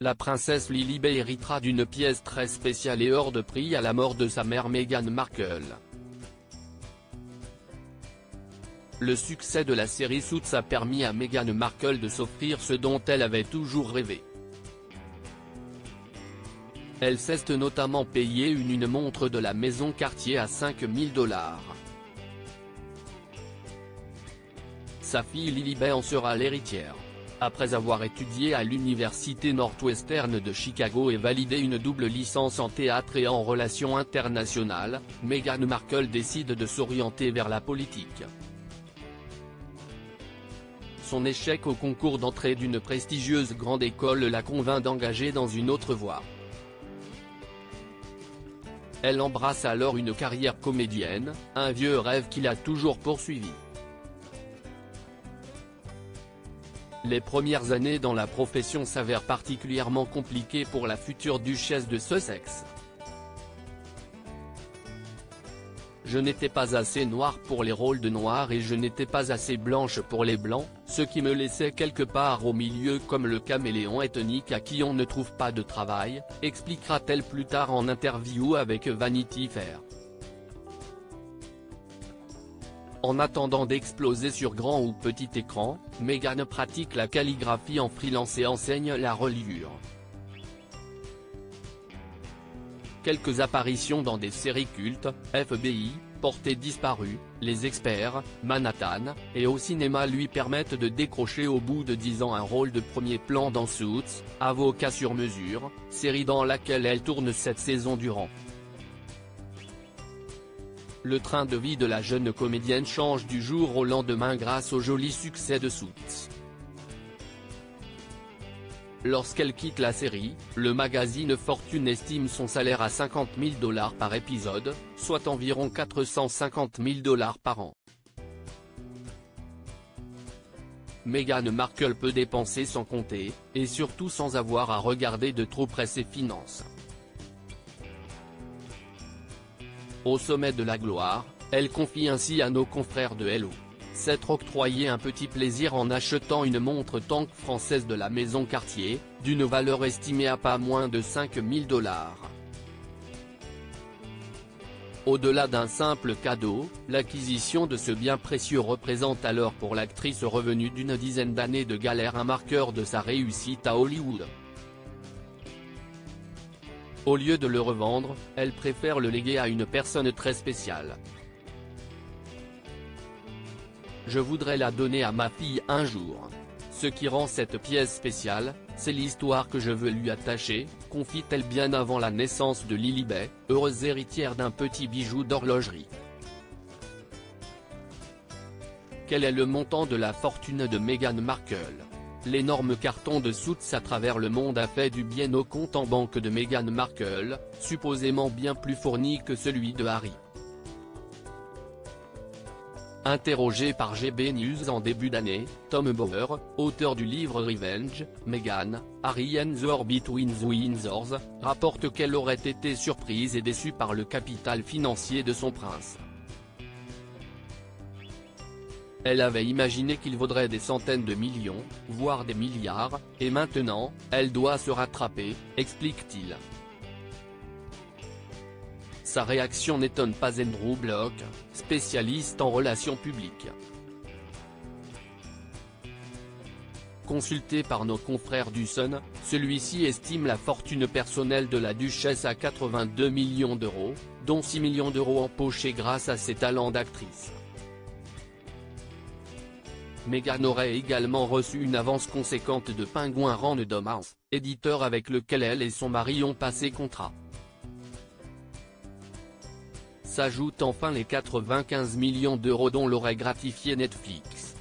la princesse Lilibet héritera d'une pièce très spéciale et hors de prix à la mort de sa mère Meghan Markle. Le succès de la série Suits a permis à Meghan Markle de s'offrir ce dont elle avait toujours rêvé. Elle s'est notamment payé une montre de la maison Cartier à 5 000 $. Sa fille Lilibet en sera l'héritière. Après avoir étudié à l'université Northwestern de Chicago et validé une double licence en théâtre et en relations internationales, Meghan Markle décide de s'orienter vers la politique. Son échec au concours d'entrée d'une prestigieuse grande école la convainc d'engager dans une autre voie. Elle embrasse alors une carrière comédienne, un vieux rêve qu'il a toujours poursuivi. Les premières années dans la profession s'avèrent particulièrement compliquées pour la future duchesse de Sussex. Je n'étais pas assez noire pour les rôles de noir et je n'étais pas assez blanche pour les blancs, ce qui me laissait quelque part au milieu comme le caméléon ethnique à qui on ne trouve pas de travail, expliquera-t-elle plus tard en interview avec Vanity Fair. En attendant d'exploser sur grand ou petit écran, Meghan pratique la calligraphie en freelance et enseigne la reliure. Quelques apparitions dans des séries cultes, FBI, Portée disparue, Les Experts, Manhattan, et au cinéma lui permettent de décrocher au bout de 10 ans un rôle de premier plan dans Suits, avocat sur mesure, série dans laquelle elle tourne 7 saisons durant. Le train de vie de la jeune comédienne change du jour au lendemain grâce au joli succès de Suits. Lorsqu'elle quitte la série, le magazine Fortune estime son salaire à 50 000 $ par épisode, soit environ 450 000 $ par an. Meghan Markle peut dépenser sans compter, et surtout sans avoir à regarder de trop près ses finances. Au sommet de la gloire, elle confie ainsi à nos confrères de Hello. S'être octroyé un petit plaisir en achetant une montre tank française de la maison Cartier, d'une valeur estimée à pas moins de 5 000 $. Au-delà d'un simple cadeau, l'acquisition de ce bien précieux représente alors pour l'actrice revenue d'une dizaine d'années de galère un marqueur de sa réussite à Hollywood. Au lieu de le revendre, elle préfère le léguer à une personne très spéciale. Je voudrais la donner à ma fille un jour. Ce qui rend cette pièce spéciale, c'est l'histoire que je veux lui attacher, confie-t-elle bien avant la naissance de Lilibet, heureuse héritière d'un petit bijou d'horlogerie. Quel est le montant de la fortune de Meghan Markle? L'énorme carton de Suits à travers le monde a fait du bien au compte en banque de Meghan Markle, supposément bien plus fourni que celui de Harry. Interrogé par GB News en début d'année, Tom Bower, auteur du livre Revenge, Meghan, Harry and the War Between the Windsors, rapporte qu'elle aurait été surprise et déçue par le capital financier de son prince. Elle avait imaginé qu'il vaudrait des centaines de millions, voire des milliards, et maintenant, elle doit se rattraper, explique-t-il. Sa réaction n'étonne pas Andrew Block, spécialiste en relations publiques. Consulté par nos confrères du Sun, celui-ci estime la fortune personnelle de la duchesse à 82 millions $, dont 6 millions € empochés grâce à ses talents d'actrice. Meghan aurait également reçu une avance conséquente de Penguin Random House, éditeur avec lequel elle et son mari ont passé contrat. S'ajoutent enfin les 95 millions € dont l'aurait gratifié Netflix.